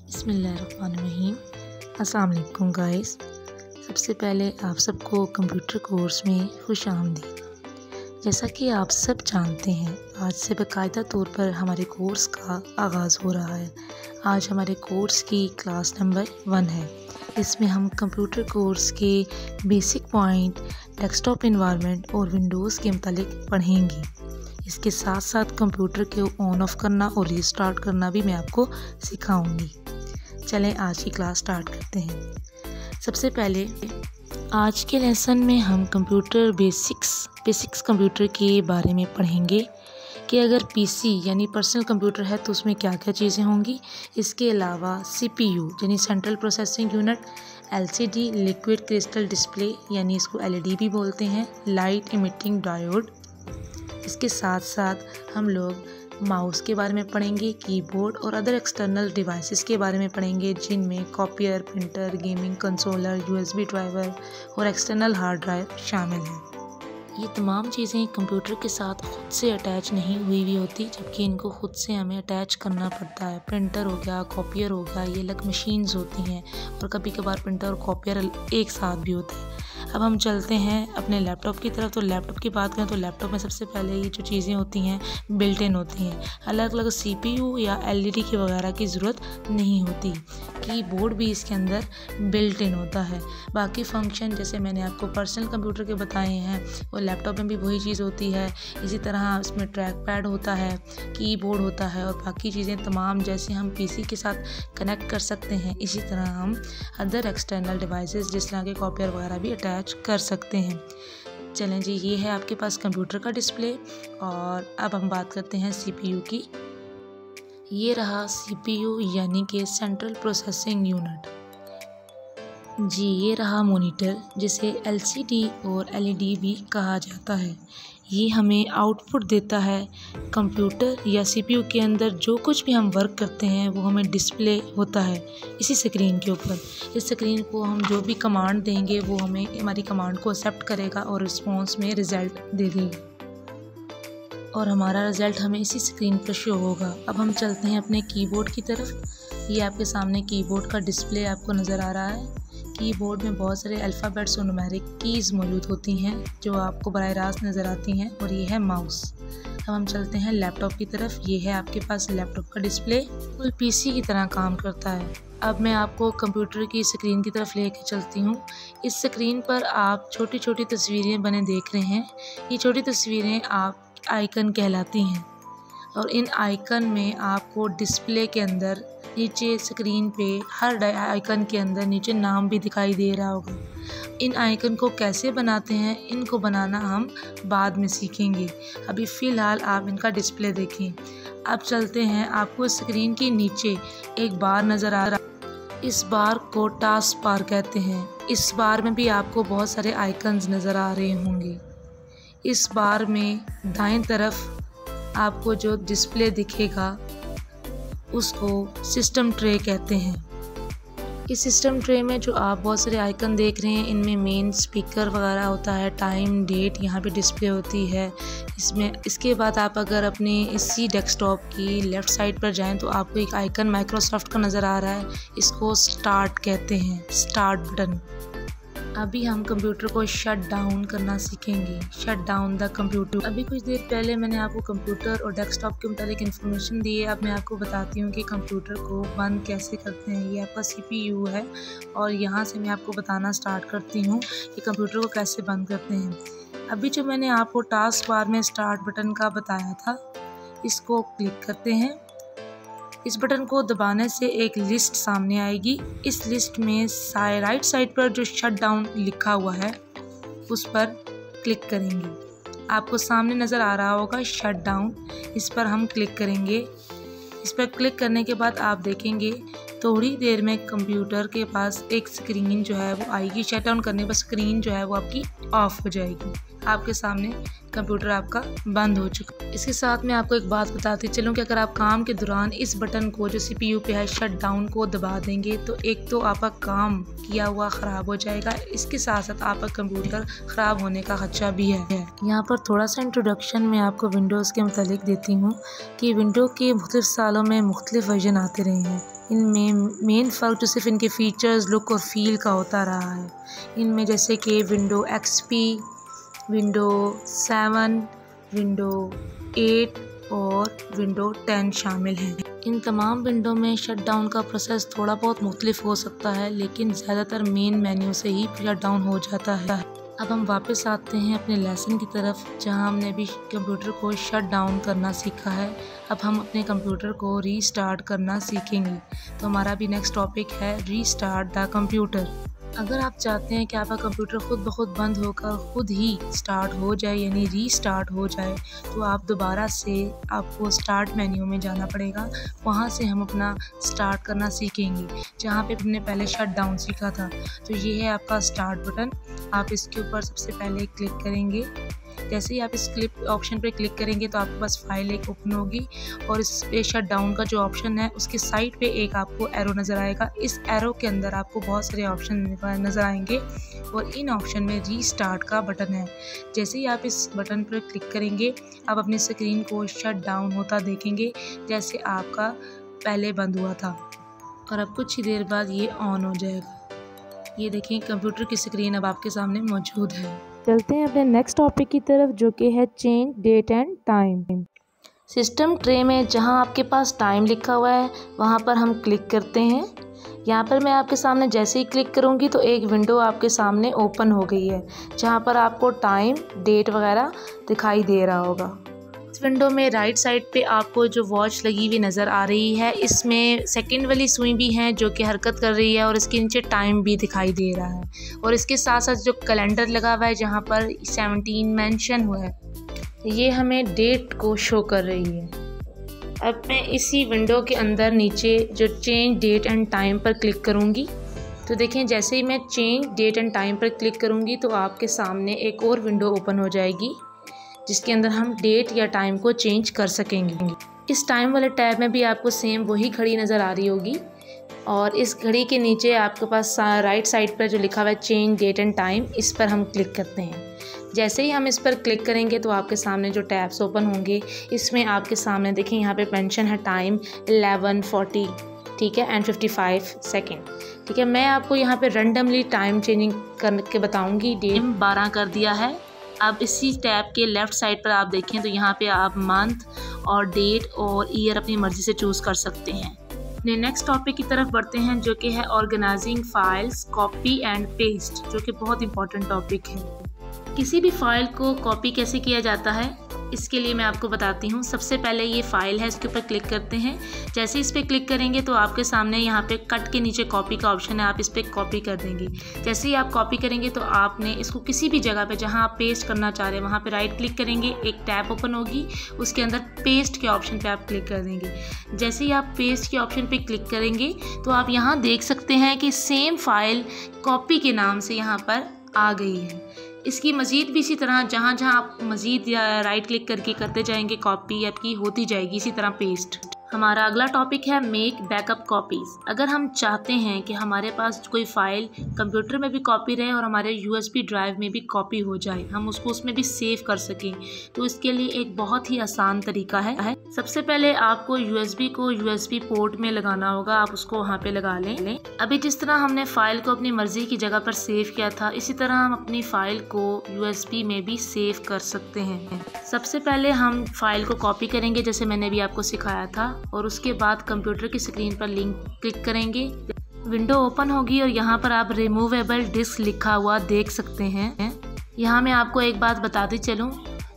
बिस्मिल्लाहिर्रहमानिर्रहीम। अस्सलाम वालेकुम गाइस। सबसे पहले आप सबको कंप्यूटर कोर्स में खुश आमदीद। जैसा कि आप सब जानते हैं, आज से बाकायदा तौर पर हमारे कोर्स का आगाज़ हो रहा है। आज हमारे कोर्स की क्लास नंबर 1 है। इसमें हम कंप्यूटर कोर्स के बेसिक पॉइंट, डेस्कटॉप एनवायरनमेंट और विंडोज़ के मुतालिक पढ़ेंगे। इसके साथ साथ कंप्यूटर के ऑन ऑफ करना और रीस्टार्ट करना भी मैं आपको सिखाऊंगी। चलें आज की क्लास स्टार्ट करते हैं। सबसे पहले आज के लेसन में हम कंप्यूटर बेसिक्स कंप्यूटर के बारे में पढ़ेंगे कि अगर पीसी यानी पर्सनल कंप्यूटर है तो उसमें क्या क्या चीज़ें होंगी। इसके अलावा सीपीयू यानी central processing unit, LCD liquid crystal display यानी इसको एलईडी भी बोलते हैं, लाइट इमिटिंग डायोड। इसके साथ साथ हम लोग माउस के बारे में पढ़ेंगे, कीबोर्ड और अदर एक्सटर्नल डिवाइसेस के बारे में पढ़ेंगे जिनमें copier, printer, gaming consoles, USB driver और एक्सटर्नल हार्ड ड्राइव शामिल हैं। ये तमाम चीज़ें कंप्यूटर के साथ खुद से अटैच नहीं हुई होती, जबकि इनको खुद से हमें अटैच करना पड़ता है। प्रिंटर हो गया, कॉपियर हो गया, ये अलग मशीन्स होती हैं और कभी कभार प्रिंटर और कॉपियर एक साथ भी होते हैं। अब हम चलते हैं अपने लैपटॉप की तरफ। तो लैपटॉप की बात करें तो लैपटॉप में सबसे पहले ये जो चीज़ें होती हैं बिल्ट इन होती हैं। अलग अलग सीपीयू या एलईडी की वगैरह की ज़रूरत नहीं होती। कीबोर्ड भी इसके अंदर बिल्ट इन होता है। बाकी फंक्शन जैसे मैंने आपको पर्सनल कंप्यूटर के बताए हैं और लैपटॉप में भी वही चीज़ होती है। इसी तरह इसमें ट्रैक पैड होता है, कीबोर्ड होता है और बाकी चीज़ें तमाम जैसे हम पीसी के साथ कनेक्ट कर सकते हैं, इसी तरह हम अदर एक्सटर्नल डिवाइसेस जिस तरह के कॉपियर वगैरह भी अटैच कर सकते हैं। चलें जी, ये है आपके पास कंप्यूटर का डिस्प्ले और अब हम बात करते हैं सीपीयू की। ये रहा सीपीयू यानी कि सेंट्रल प्रोसेसिंग यूनिट। जी, ये रहा मॉनिटर जिसे एलसीडी और एलईडी भी कहा जाता है। ये हमें आउटपुट देता है। कंप्यूटर या सीपीयू के अंदर जो कुछ भी हम वर्क करते हैं वो हमें डिस्प्ले होता है इसी स्क्रीन के ऊपर। इस स्क्रीन को हम जो भी कमांड देंगे वो हमें हमारी कमांड को एक्सेप्ट करेगा और रिस्पॉन्स में रिज़ल्ट दे देगा और हमारा रिज़ल्ट हमें इसी स्क्रीन पर शो होगा। अब हम चलते हैं अपने कीबोर्ड की तरफ। ये आपके सामने कीबोर्ड का डिस्प्ले आपको नज़र आ रहा है। कीबोर्ड में बहुत सारे अल्फ़ाबेट्स और न्यूमेरिक कीज़ मौजूद होती हैं जो आपको बराह रास्त नज़र आती हैं और ये है माउस। अब हम चलते हैं लैपटॉप की तरफ। ये है आपके पास लैपटॉप का डिस्प्ले, फुल पीसी की तरह काम करता है। अब मैं आपको कंप्यूटर की स्क्रीन की तरफ लेके चलती हूँ। इस स्क्रीन पर आप छोटी छोटी तस्वीरें बने देख रहे हैं। ये छोटी तस्वीरें आप आइकन कहलाती हैं और इन आइकन में आपको डिस्प्ले के अंदर नीचे स्क्रीन पे हर आइकन के अंदर नीचे नाम भी दिखाई दे रहा होगा। इन आइकन को कैसे बनाते हैं, इनको बनाना हम बाद में सीखेंगे। अभी फ़िलहाल आप इनका डिस्प्ले देखें। अब चलते हैं, आपको स्क्रीन के नीचे एक बार नज़र आ रहा। इस बार को टास्क बार कहते हैं। इस बार में भी आपको बहुत सारे आइकन्स नज़र आ रहे होंगे। इस बार में दाएं तरफ आपको जो डिस्प्ले दिखेगा उसको सिस्टम ट्रे कहते हैं। इस सिस्टम ट्रे में जो आप बहुत सारे आइकन देख रहे हैं इनमें मेन स्पीकर वगैरह होता है, टाइम डेट यहाँ पे डिस्प्ले होती है इसमें। इसके बाद आप अगर अपने इसी डेस्कटॉप की लेफ़्ट साइड पर जाएं तो आपको एक आइकन माइक्रोसॉफ्ट का नज़र आ रहा है। इसको स्टार्ट कहते हैं, स्टार्ट बटन। अभी हम कंप्यूटर को शट डाउन करना सीखेंगे, शट डाउन द कंप्यूटर। अभी कुछ देर पहले मैंने आपको कंप्यूटर और डेस्कटॉप के मुताबिक इन्फॉर्मेशन दी है। अब मैं आपको बताती हूँ कि कंप्यूटर को बंद कैसे करते हैं। ये आपका सीपीयू है और यहाँ से मैं आपको बताना स्टार्ट करती हूँ कि कंप्यूटर को कैसे बंद करते हैं। अभी जो मैंने आपको टास्क बार में स्टार्ट बटन का बताया था, इसको क्लिक करते हैं। इस बटन को दबाने से एक लिस्ट सामने आएगी। इस लिस्ट में राइट साइड पर जो शट डाउन लिखा हुआ है उस पर क्लिक करेंगे। आपको सामने नज़र आ रहा होगा शट डाउन, इस पर हम क्लिक करेंगे। इस पर क्लिक करने के बाद आप देखेंगे थोड़ी देर में कंप्यूटर के पास एक स्क्रीन जो है वो आएगी। शट डाउन करने पर स्क्रीन जो है वो आपकी ऑफ हो जाएगी। आपके सामने कंप्यूटर आपका बंद हो चुका है। इसके साथ में आपको एक बात बताती चलूँ कि अगर आप काम के दौरान इस बटन को जो सीपीयू पे है शट डाउन को दबा देंगे तो एक तो आपका काम किया हुआ ख़राब हो जाएगा, इसके साथ साथ आपका कंप्यूटर ख़राब होने का खदशा भी है। यहाँ पर थोड़ा सा इंट्रोडक्शन मैं आपको विंडोज़ के मुतालिक देती हूँ कि विंडो के मुख्तलिफ सालों में मुख्तलिफ वर्जन आते रहे हैं। इनमें मेन फ़र्क जो सिर्फ इनके फ़ीचर्स, लुक और फील का होता रहा है। इनमें जैसे कि विंडो XP, विंडो 7, विंडो 8 और विंडो 10 शामिल हैं। इन तमाम विंडो में शटडाउन का प्रोसेस थोड़ा बहुत मुख्तलिफ हो सकता है, लेकिन ज़्यादातर मेन मेन्यू से ही शटडाउन हो जाता है। अब हम वापस आते हैं अपने लेसन की तरफ, जहां हमने अभी कंप्यूटर को शट डाउन करना सीखा है। अब हम अपने कंप्यूटर को रीस्टार्ट करना सीखेंगे। तो हमारा भी नेक्स्ट टॉपिक है रीस्टार्ट द कंप्यूटर। अगर आप चाहते हैं कि आपका कंप्यूटर खुद ब खुद बंद होकर खुद ही स्टार्ट हो जाए, यानी रीस्टार्ट हो जाए, तो आप दोबारा से आपको स्टार्ट मेन्यू में जाना पड़ेगा। वहाँ से हम अपना स्टार्ट करना सीखेंगे, जहाँ पे हमने पहले शट डाउन सीखा था। तो ये है आपका स्टार्ट बटन। आप इसके ऊपर सबसे पहले क्लिक करेंगे। जैसे ही आप इस क्लिक ऑप्शन पे क्लिक करेंगे तो आपके पास फाइल एक ओपन होगी, और इस पे शट डाउन का जो ऑप्शन है उसके साइड पे एक आपको एरो नज़र आएगा। इस एरो के अंदर आपको बहुत सारे ऑप्शन नज़र आएंगे, और इन ऑप्शन में रीस्टार्ट का बटन है। जैसे ही आप इस बटन पर क्लिक करेंगे, आप अपनी स्क्रीन को शट डाउन होता देखेंगे, जैसे आपका पहले बंद हुआ था, और अब कुछ ही देर बाद ये ऑन हो जाएगा। ये देखें, कंप्यूटर की स्क्रीन अब आपके सामने मौजूद है। चलते हैं अपने नेक्स्ट टॉपिक की तरफ, जो कि है change date and time. System tray में जहां आपके पास टाइम लिखा हुआ है वहां पर हम क्लिक करते हैं। यहाँ पर मैं आपके सामने जैसे ही क्लिक करूँगी तो एक विंडो आपके सामने ओपन हो गई है, जहाँ पर आपको टाइम, डेट वगैरह दिखाई दे रहा होगा। इस विंडो में राइट साइड पे आपको जो वॉच लगी हुई नज़र आ रही है, इसमें सेकंड वाली सुई भी है जो कि हरकत कर रही है, और इसके नीचे टाइम भी दिखाई दे रहा है, और इसके साथ साथ जो कैलेंडर लगा हुआ है जहाँ पर 17 मेंशन हुआ है, ये हमें डेट को शो कर रही है। अब मैं इसी विंडो के अंदर नीचे जो चेंज डेट एंड टाइम पर क्लिक करूँगी, तो देखें जैसे ही मैं चेंज डेट एंड टाइम पर क्लिक करूँगी तो आपके सामने एक और विंडो ओपन हो जाएगी, जिसके अंदर हम डेट या टाइम को चेंज कर सकेंगे। इस टाइम वाले टैब में भी आपको सेम वही घड़ी नज़र आ रही होगी, और इस घड़ी के नीचे आपके पास राइट साइड पर जो लिखा हुआ है चेंज डेट एंड टाइम, इस पर हम क्लिक करते हैं। जैसे ही हम इस पर क्लिक करेंगे तो आपके सामने जो टैब्स ओपन होंगे, इसमें आपके सामने देखें यहाँ पे मेंशन है टाइम 11:40, ठीक है, एंड 55 सेकेंड, ठीक है। मैं आपको यहाँ पे रैंडमली टाइम चेंजिंग करके बताऊँगी। डेट 12 कर दिया है। अब इसी टैब के लेफ़्ट साइड पर आप देखें तो यहाँ पे आप मंथ और डेट और ईयर अपनी मर्ज़ी से चूज़ कर सकते हैं। अपने नेक्स्ट टॉपिक की तरफ बढ़ते हैं, जो कि है organising files, copy and paste, जो कि बहुत इंपॉर्टेंट टॉपिक है। किसी भी फाइल को कॉपी कैसे किया जाता है, इसके लिए मैं आपको बताती हूँ। सबसे पहले ये फाइल है, इसके ऊपर क्लिक करते हैं। जैसे इस पर क्लिक करेंगे तो आपके सामने यहाँ पे कट के नीचे कॉपी का ऑप्शन है, आप इस पर कॉपी कर देंगे। जैसे ही आप कॉपी करेंगे तो आपने इसको किसी भी जगह पे जहाँ आप पेस्ट करना चाह रहे हैं वहाँ पे राइट क्लिक करेंगे, एक टैब ओपन होगी, उसके अंदर पेस्ट के ऑप्शन पे आप क्लिक कर देंगे। जैसे ही आप पेस्ट के ऑप्शन पे क्लिक करेंगे तो आप यहाँ देख सकते हैं कि सेम फाइल कॉपी के नाम से यहाँ पर आ गई है। इसकी मज़ीद भी इसी तरह जहाँ जहाँ आप मज़ीद या राइट क्लिक करके करते जाएंगे, कॉपी आपकी होती जाएगी, इसी तरह पेस्ट। हमारा अगला टॉपिक है मेक बैकअप कॉपीज़। अगर हम चाहते हैं कि हमारे पास कोई फ़ाइल कंप्यूटर में भी कॉपी रहे और हमारे USB ड्राइव में भी कॉपी हो जाए, हम उसको उसमें भी सेव कर सकें, तो इसके लिए एक बहुत ही आसान तरीका है। सबसे पहले आपको USB को USB पोर्ट में लगाना होगा, आप उसको वहाँ पे लगा लें। अभी जिस तरह हमने फ़ाइल को अपनी मर्ज़ी की जगह पर सेव किया था, इसी तरह हम अपनी फ़ाइल को USB में भी सेव कर सकते हैं। सबसे पहले हम फाइल को कॉपी करेंगे, जैसे मैंने भी आपको सिखाया था, और उसके बाद कंप्यूटर की स्क्रीन पर लिंक क्लिक करेंगे। विंडो ओपन होगी और यहाँ पर आप रिमूवेबल डिस्क लिखा हुआ देख सकते हैं। यहाँ मैं आपको एक बात बताती चलूँ,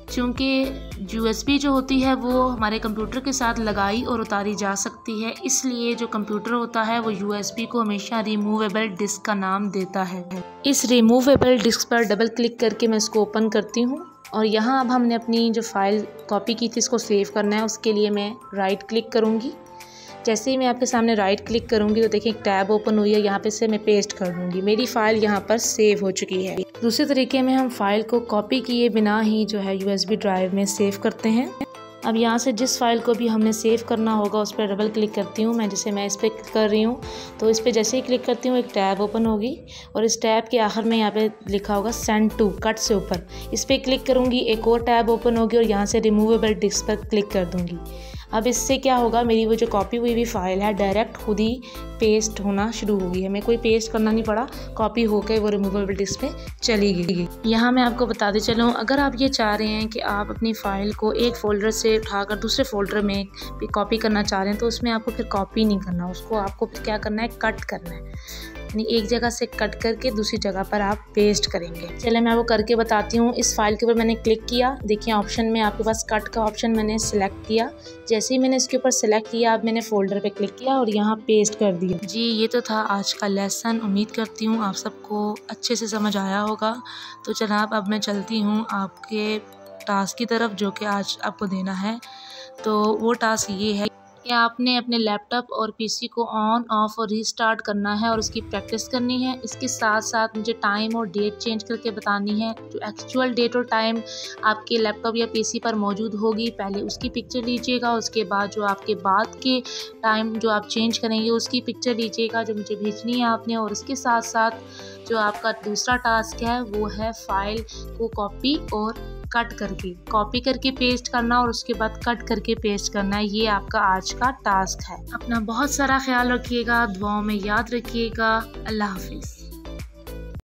चूँकि USB जो होती है वो हमारे कंप्यूटर के साथ लगाई और उतारी जा सकती है, इसलिए जो कंप्यूटर होता है वो USB को हमेशा रिमूवेबल डिस्क का नाम देता है। इस रिमूवेबल डिस्क पर डबल क्लिक करके मैं इसको ओपन करती हूँ, और यहाँ अब हमने अपनी जो फाइल कॉपी की थी इसको सेव करना है। उसके लिए मैं राइट क्लिक करूँगी। जैसे ही मैं आपके सामने राइट क्लिक करूँगी तो देखिए एक टैब ओपन हुई है, यहाँ पे से मैं पेस्ट कर दूँगी। मेरी फ़ाइल यहाँ पर सेव हो चुकी है। दूसरे तरीके में हम फाइल को कॉपी किए बिना ही जो है USB ड्राइव में सेव करते हैं। अब यहाँ से जिस फाइल को भी हमने सेव करना होगा उस पर डबल क्लिक करती हूँ मैं, जैसे मैं इस पर कर रही हूँ। तो इस पर जैसे ही क्लिक करती हूँ एक टैब ओपन होगी, और इस टैब के आखिर में यहाँ पे लिखा होगा सेंड टू, कट से ऊपर, इस पर क्लिक करूँगी, एक और टैब ओपन होगी और यहाँ से रिमूवेबल डिस्क पर क्लिक कर दूँगी। अब इससे क्या होगा, मेरी वो जो कॉपी हुई हुई फ़ाइल है डायरेक्ट खुद ही पेस्ट होना शुरू होगी, हमें कोई पेस्ट करना नहीं पड़ा, कॉपी होकर वो रिमूवेबल डिस्क पे चली गई। यहाँ मैं आपको बताते चलूँ, अगर आप ये चाह रहे हैं कि आप अपनी फ़ाइल को एक फ़ोल्डर से उठाकर दूसरे फ़ोल्डर में कॉपी करना चाह रहे हैं तो उसमें आपको फिर कॉपी नहीं करना, उसको आपको क्या करना है, कट करना है, यानी एक जगह से कट करके दूसरी जगह पर आप पेस्ट करेंगे। चलिए मैं वो करके बताती हूँ। इस फाइल के ऊपर मैंने क्लिक किया, देखिए ऑप्शन में आपके पास कट का ऑप्शन मैंने सेलेक्ट किया। जैसे ही मैंने इसके ऊपर सेलेक्ट किया, अब मैंने फ़ोल्डर पे क्लिक किया और यहाँ पेस्ट कर दिया। जी ये तो था आज का लेसन। उम्मीद करती हूँ आप सबको अच्छे से समझ आया होगा। तो जनाब अब मैं चलती हूँ आपके टास्क की तरफ जो कि आज आपको देना है। तो वो टास्क ये है कि आपने अपने लैपटॉप और पीसी को ऑन ऑफ और रीस्टार्ट करना है और उसकी प्रैक्टिस करनी है। इसके साथ साथ मुझे टाइम और डेट चेंज करके बतानी है। जो एक्चुअल डेट और टाइम आपके लैपटॉप या पीसी पर मौजूद होगी, पहले उसकी पिक्चर लीजिएगा, उसके बाद जो आपके बाद के टाइम जो आप चेंज करेंगे उसकी पिक्चर लीजिएगा जो मुझे भेजनी है आपने। और इसके साथ साथ जो आपका दूसरा टास्क है वो है फाइल को कॉपी और कट करके पेस्ट करना और उसके बाद कट करके पेस्ट करना है। ये आपका आज का टास्क है। अपना बहुत सारा ख्याल रखिएगा, दुआओं में याद रखिएगा। अल्लाह हाफिज़।